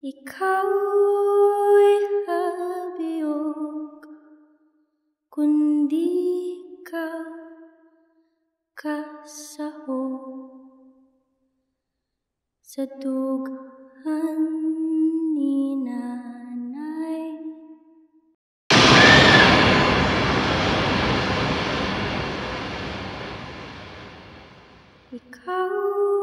Ika'y habiyog, kundi ka kasahog sa dughan ni nanay. Ikaw